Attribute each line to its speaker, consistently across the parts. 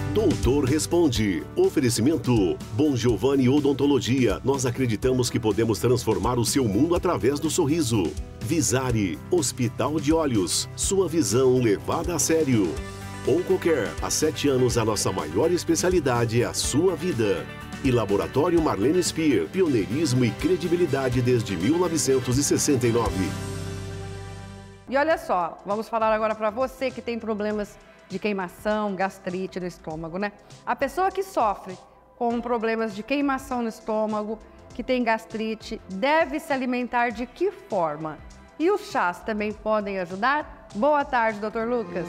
Speaker 1: Doutor Responde. Oferecimento Bom Giovanni Odontologia. Nós acreditamos que podemos transformar o seu mundo através do sorriso. Visari, Hospital de Olhos. Sua visão levada a sério. Oncoquer. Há 7 anos a nossa maior especialidade é a sua vida. E Laboratório Marlene Speer. Pioneirismo e credibilidade desde 1969.
Speaker 2: E olha só, vamos falar agora para você que tem problemas de queimação, gastrite no estômago, né? A pessoa que sofre com problemas de queimação no estômago, que tem gastrite, deve se alimentar de que forma? E os chás também podem ajudar? Boa tarde, Dr. Lucas.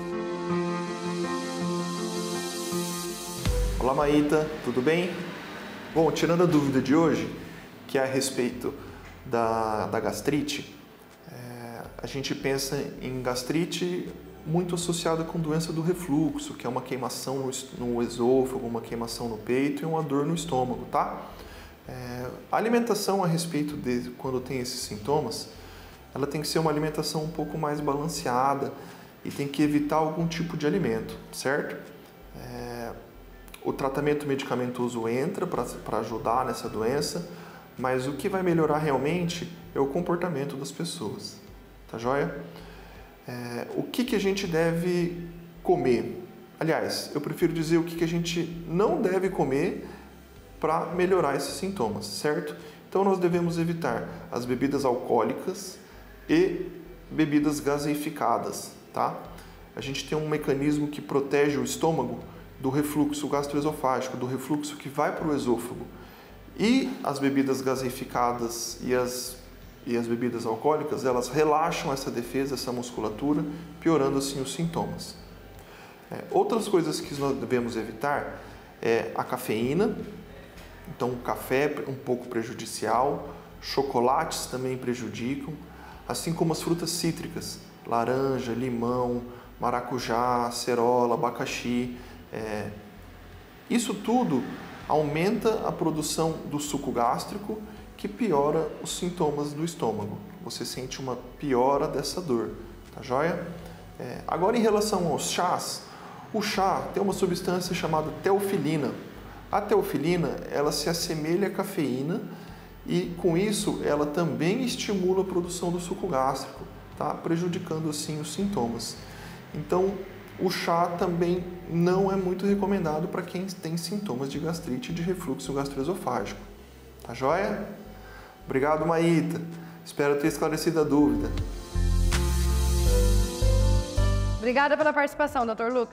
Speaker 3: Olá, Maíta, tudo bem? Bom, tirando a dúvida de hoje, que é a respeito da gastrite, a gente pensa em gastrite muito associada com doença do refluxo, que é uma queimação no esôfago, uma queimação no peito e uma dor no estômago, tá? A alimentação a respeito de quando tem esses sintomas, ela tem que ser uma alimentação um pouco mais balanceada e tem que evitar algum tipo de alimento, certo? O tratamento medicamentoso entra para ajudar nessa doença, mas o que vai melhorar realmente é o comportamento das pessoas, tá joia? O que a gente deve comer? Aliás, eu prefiro dizer o que a gente não deve comer para melhorar esses sintomas, certo? Então nós devemos evitar as bebidas alcoólicas e bebidas gaseificadas, tá? A gente tem um mecanismo que protege o estômago do refluxo gastroesofágico, do refluxo que vai para o esôfago. E as bebidas gaseificadas e as bebidas alcoólicas, elas relaxam essa defesa, essa musculatura, piorando assim os sintomas. Outras coisas que nós devemos evitar é a cafeína, então o café é um pouco prejudicial, chocolates também prejudicam, assim como as frutas cítricas, laranja, limão, maracujá, acerola, abacaxi. Isso tudo aumenta a produção do suco gástrico, que piora os sintomas do estômago. Você sente uma piora dessa dor, tá joia? Agora, em relação aos chás, o chá tem uma substância chamada teofilina. A teofilina, ela se assemelha à cafeína e, com isso, ela também estimula a produção do suco gástrico, tá? Prejudicando, assim, os sintomas. Então, o chá também não é muito recomendado para quem tem sintomas de gastrite e de refluxo gastroesofágico. Tá joia? Obrigado, Maíta. Espero ter esclarecido a dúvida.
Speaker 2: Obrigada pela participação, Dr. Lucas.